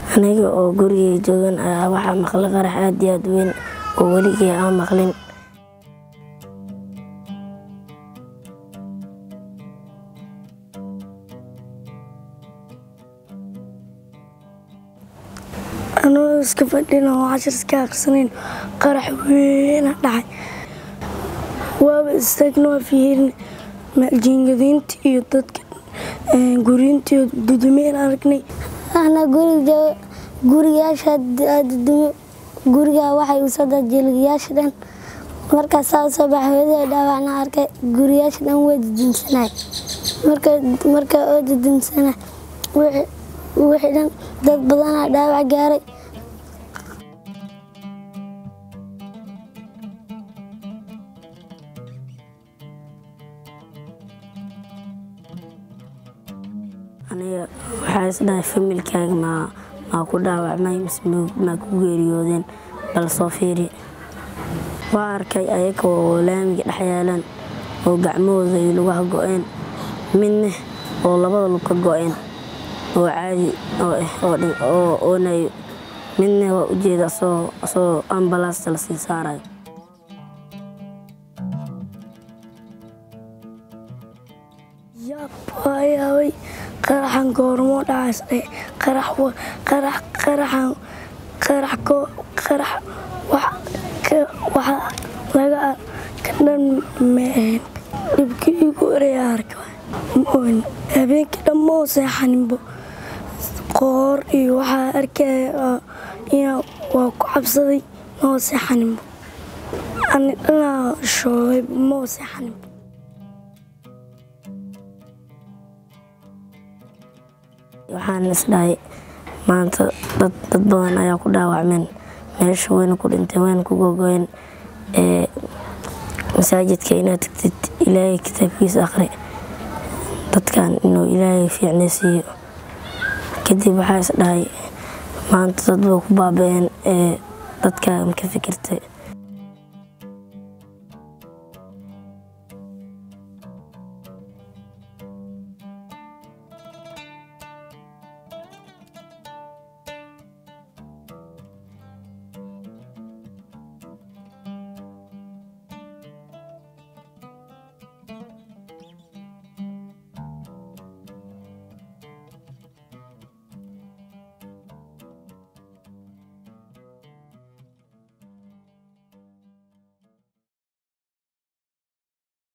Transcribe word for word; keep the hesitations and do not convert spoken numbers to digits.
aniga oo gurigay joogan ayaa waxaa maqlay qarax aad iyo aad weyn oo weligay aan maqlin. anoo iska fadhina oo cashir iska akhrisanayn qarax weyn dhacay. waaba istaagno fiirin jiingadiinta iyo dadka guriinta dudumeen aragnay. ana guriga guriyaasha dudumo guriga waxay u soo dajilgiyaasha dhan marka soo baxweeday dhaawacna arkay guriyaasha dhan way dudumsanay marka marka oo dudumsanay wixii dhan dad badan dhaawac gaaray. aniga waxaa isdhahay familkaaga ma ma ku dhaawacmay mise ma ku geeriyoodeen bal soo fiiri. waa arkay ayaga oo laamiga dhex yaalan oo gacmahooda iyo lugaha go'een midna oo labada lug ka go'een oo caadi oo eh oo oonayo midna waa ujeeda soo soo ambulance la sii saaray. yaabay qaraxan goormo dhacay qarax qarax qaraxan qarax ko qarax wax waxa laga ka dhan meen dibkii igu reeyarka moon habeenkii dhammo seexanbo qoor iyo waxa arkay iyo waa ku cabsaday oo seexanbo ani dhana shooy mo seexanbo. waxaan isdhahay maanta dad dad badan ayaa ku dhaawacmeen meesha wayna ku dhinteen wayna ku gogoyn ee masaajidka inaad tagtid ilaahay kitaabkiisa akhri dadkan inuu ilaahay fiicnaysiiyo. kadib waxaa isdhahay maanta dad baa ku baabeen ee dadka ma ka fikirtay